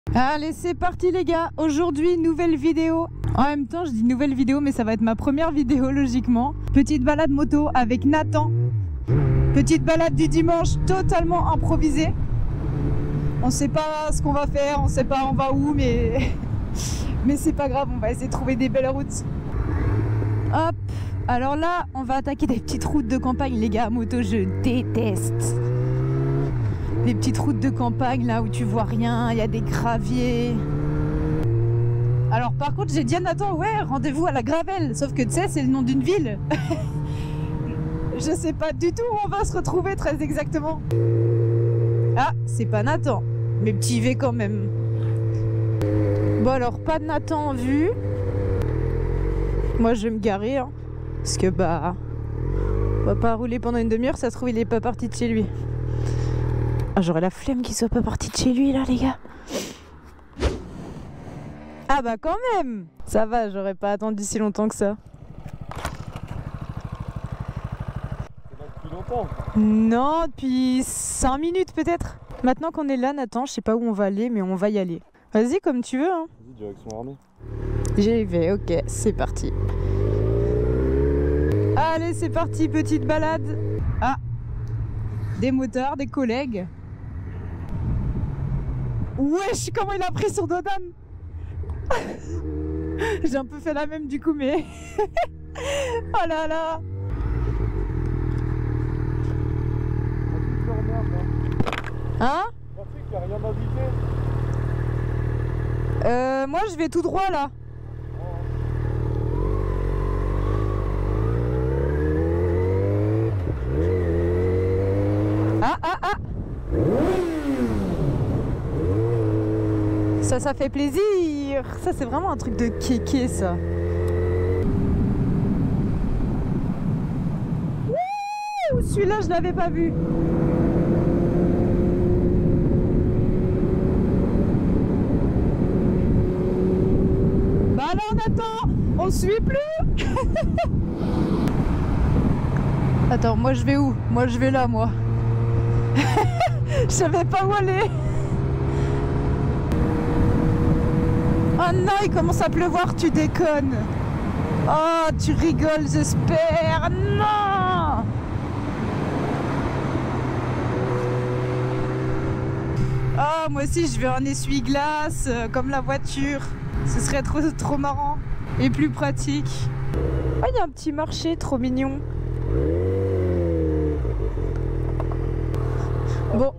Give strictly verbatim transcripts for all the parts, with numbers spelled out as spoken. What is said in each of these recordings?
Allez, c'est parti les gars. Aujourd'hui, nouvelle vidéo. En même temps, je dis nouvelle vidéo, mais ça va être ma première vidéo logiquement. Petite balade moto avec Nathan. Petite balade du dimanche totalement improvisée. On sait pas ce qu'on va faire, on sait pas on va où, mais mais c'est pas grave, on va essayer de trouver des belles routes. Hop. Alors là, on va attaquer des petites routes de campagne, les gars. Moto, je déteste. Les petites routes de campagne là où tu vois rien, il y a des graviers. Alors par contre j'ai dit à Nathan, ouais, rendez-vous à la Gravelle. Sauf que tu sais, c'est le nom d'une ville. Je sais pas du tout où on va se retrouver très exactement. Ah, c'est pas Nathan, mais petit V quand même. Bon alors, pas de Nathan en vue. Moi je vais me garer, hein, parce que bah, on va pas rouler pendant une demi-heure, ça se trouve il est pas parti de chez lui. Ah, j'aurais la flemme qu'il soit pas parti de chez lui là les gars. Ah bah quand même. Ça va, j'aurais pas attendu si longtemps que ça. C'est là depuis longtemps? Non, depuis cinq minutes peut-être. Maintenant qu'on est là Nathan, je sais pas où on va aller, mais on va y aller. Vas-y comme tu veux hein. Vas-y, direction armée. J'y vais, ok, c'est parti. Allez c'est parti, petite balade. Ah, des motards, des collègues. Wesh, comment il a pris son dodan. J'ai un peu fait la même du coup, mais... Oh là là. Hein? Patrick, il n'y a rien d'indiqué. Euh, moi je vais tout droit là. Ah ah ah. Ça, ça fait plaisir. Ça, c'est vraiment un truc de kéké, ça. Wouh, celui-là, je l'avais pas vu. Bah alors, Nathan, on suit plus. Attends, moi, je vais où? Moi, je vais là, moi. Je savais pas où aller. Oh non, il commence à pleuvoir, tu déconnes. Oh, tu rigoles, j'espère. Non. Oh, moi aussi, je veux un essuie-glace, euh, comme la voiture. Ce serait trop, trop marrant et plus pratique. Oh, il y a un petit marché trop mignon. Bon.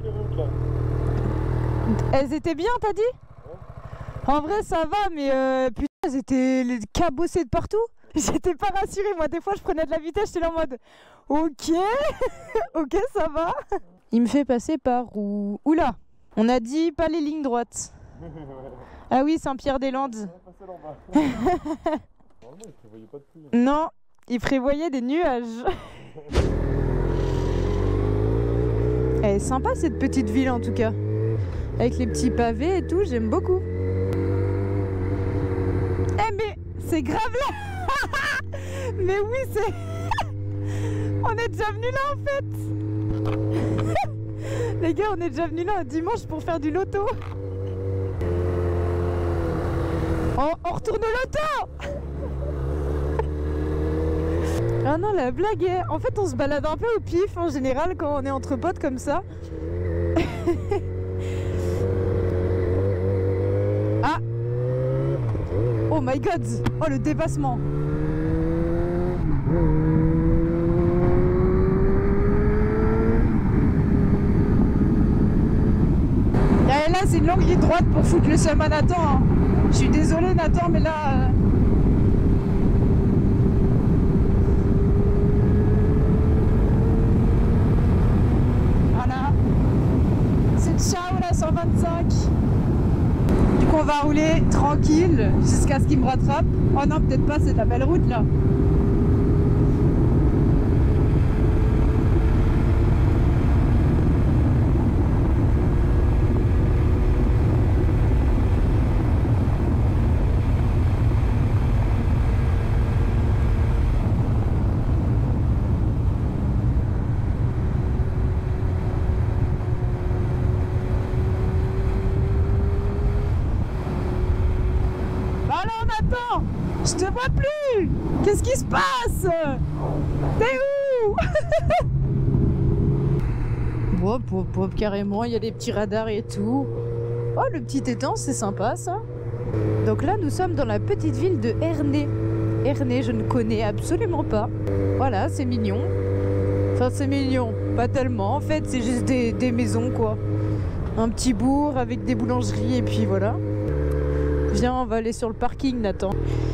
Elles étaient bien, t'as dit? En vrai ça va, mais euh, putain elles étaient cabossées de partout. J'étais pas rassurée, moi des fois je prenais de la vitesse, j'étais là en mode ok, ok ça va. Il me fait passer par où? Oula, on a dit pas les lignes droites. Ah oui, Saint-Pierre-des-Landes. Non, il prévoyait des nuages. Elle est sympa cette petite ville en tout cas. Avec les petits pavés et tout, j'aime beaucoup. Eh mais c'est grave là. Mais oui c'est... On est déjà venu là en fait. Les gars, on est déjà venu là un dimanche pour faire du loto. On, on retourne au loto. Ah non, la blague est... En fait on se balade un peu au pif en général quand on est entre potes comme ça. Ah. Oh my god. Oh le dépassement. Et là c'est une longue ligne droite pour foutre le seum à Nathan hein. Je suis désolée Nathan, mais là euh... voilà. C'est ciao la cent vingt-cinq. Du coup on va rouler tranquille jusqu'à ce qu'il me rattrape. Oh non, peut-être pas, c'est de la belle route là. Alors Nathan, je te vois plus. Qu'est-ce qui se passe? T'es où? Hop, hop, hop, carrément, il y a des petits radars et tout. Oh, le petit étang, c'est sympa ça. Donc là, nous sommes dans la petite ville de Ernée. Ernée, je ne connais absolument pas. Voilà, c'est mignon. Enfin, c'est mignon, pas tellement. En fait, c'est juste des, des maisons, quoi. Un petit bourg avec des boulangeries et puis voilà. Viens, on va aller sur le parking, Nathan.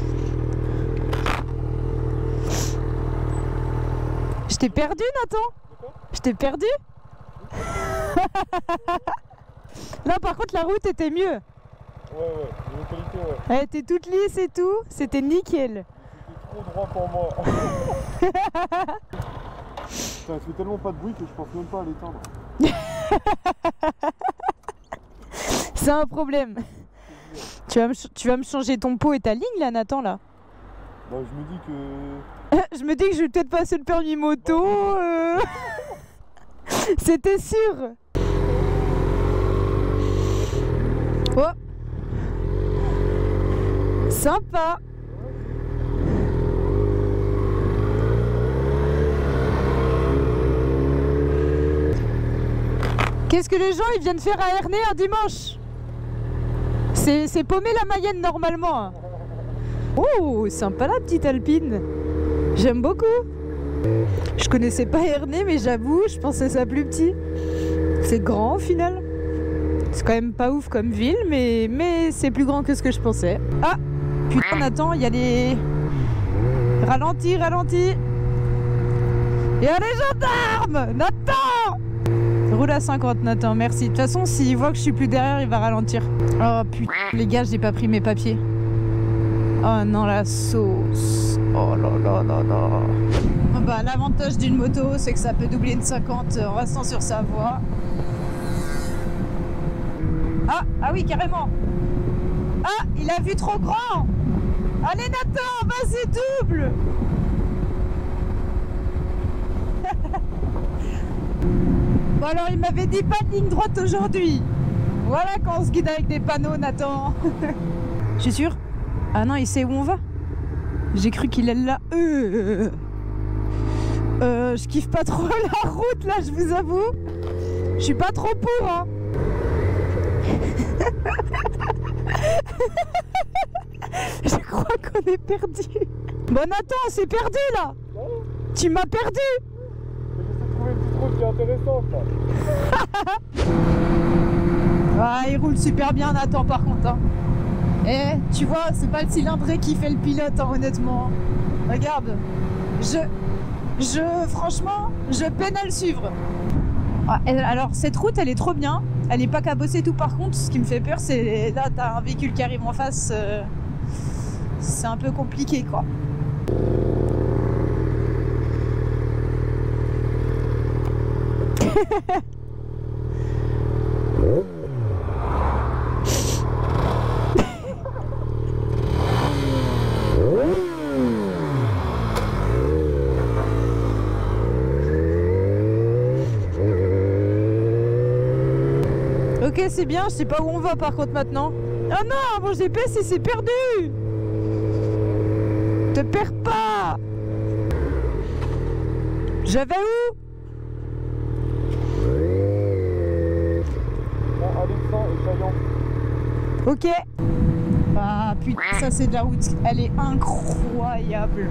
Je t'ai perdu, Nathan? Je t'ai perdu? Là, par contre, la route était mieux. Ouais, ouais, niveau qualité, ouais. Elle était toute lisse et tout. C'était nickel. C'était trop droit pour moi. Ça fait tellement pas de bruit que je pense même pas à l'éteindre. C'est un problème. Tu vas, me, tu vas me changer ton pot et ta ligne là, Nathan, là? Bah, je me dis que... Je me dis que je vais peut-être passer le permis moto. Euh... C'était sûr. Oh, sympa. Qu'est-ce que les gens ils viennent faire à Ernée un dimanche? C'est paumé la Mayenne normalement. Oh, sympa la petite Alpine. J'aime beaucoup. Je connaissais pas Ernée, mais j'avoue, je pensais ça plus petit. C'est grand au final. C'est quand même pas ouf comme ville, mais, mais c'est plus grand que ce que je pensais. Ah, putain, Nathan, il y a les... Ralenti, ralenti. Il y a les gendarmes. Nathan! Roule à cinquante, Nathan, merci. De toute façon, s'il voit que je suis plus derrière, il va ralentir. Oh putain, les gars, j'ai pas pris mes papiers. Oh non, la sauce. Oh là là là là. Oh bah, l'avantage d'une moto, c'est que ça peut doubler une cinquante en restant sur sa voie. Ah, ah oui, carrément. Ah, il a vu trop grand. Allez, Nathan, vas-y, double. Bon alors, il m'avait dit pas de ligne droite aujourd'hui. Voilà quand on se guide avec des panneaux, Nathan. Je suis sûr. Ah non, il sait où on va. J'ai cru qu'il est là. Euh... Euh, je kiffe pas trop la route là, je vous avoue. Je suis pas trop pour, hein. Je crois qu'on est perdu. Bon Nathan, on s'est perdu là. Ouais. Tu m'as perdu. Mais j'essaie de trouver une petite route qui est intéressante là. Ah, il roule super bien Nathan par contre, hein. Eh, tu vois, c'est pas le cylindré qui fait le pilote, hein, honnêtement. Regarde, je, je, franchement, je peine à le suivre. Ah, alors, cette route, elle est trop bien. Elle est pas cabossée tout. Par contre, ce qui me fait peur, c'est là, t'as un véhicule qui arrive en face. Euh, c'est un peu compliqué, quoi. Ok, c'est bien, je sais pas où on va par contre maintenant. Ah non, mon G P S il s'est perdu. Te perds pas. J'avais où? Bon, Alexandre et Chaillon. Ok. Ah putain, ça c'est de la route, elle est incroyable.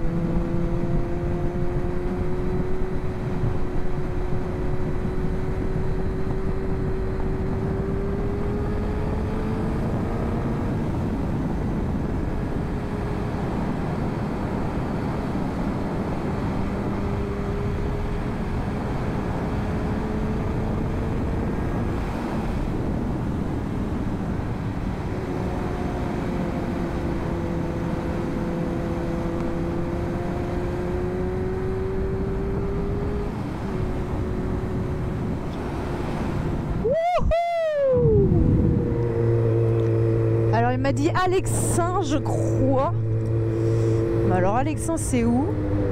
Alors il m'a dit Alexin, je crois. Mais alors Alexin c'est où?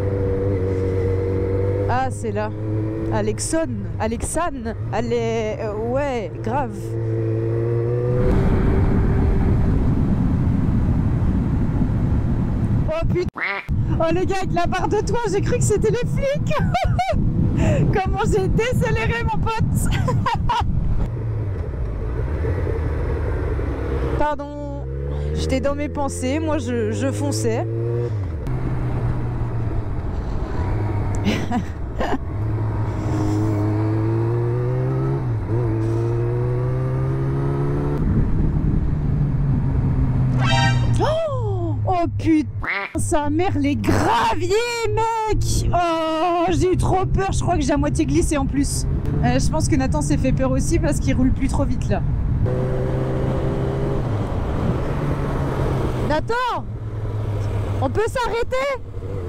Ah c'est là. Alexon, Alexane, elle est... Euh, ouais, grave. Oh putain. Oh les gars, avec la barre de toit, j'ai cru que c'était les flics. Comment j'ai décéléré mon pote. Pardon, j'étais dans mes pensées, moi je, je fonçais. Oh, oh putain, sa mère les graviers mec. Oh, j'ai eu trop peur, je crois que j'ai à moitié glissé en plus. euh, Je pense que Nathan s'est fait peur aussi parce qu'il roule plus trop vite là. Nathan, on peut s'arrêter?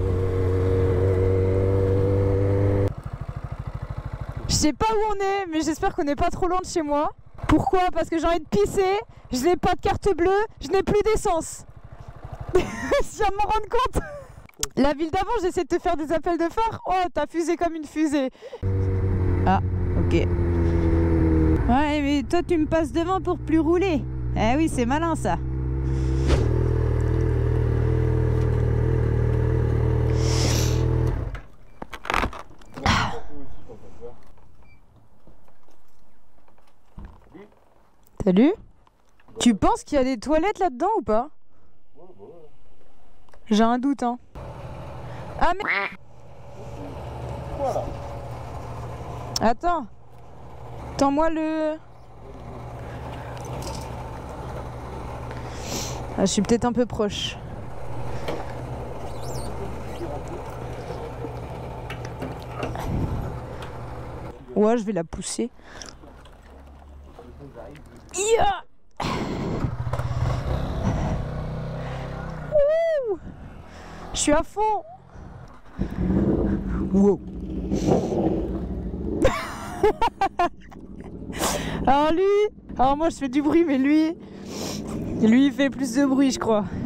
Je sais pas où on est, mais j'espère qu'on n'est pas trop loin de chez moi. Pourquoi? Parce que j'ai envie de pisser, je n'ai pas de carte bleue, je n'ai plus d'essence. Je viens de m'en rendre compte. La ville d'avant, j'essaie de te faire des appels de phare. Oh, t'as fusé comme une fusée. Ah, ok. Ouais, mais toi, tu me passes devant pour plus rouler. Eh oui, c'est malin ça. Salut. Tu penses qu'il y a des toilettes là-dedans ou pas? J'ai un doute, hein. Ah mais... Quoi là? Attends. Tends-moi le... Ah, je suis peut-être un peu proche. Ouais, je vais la pousser. Yeah. Ouh. Je suis à fond. Wow. Alors lui, alors moi je fais du bruit, mais lui, lui il fait plus de bruit, je crois.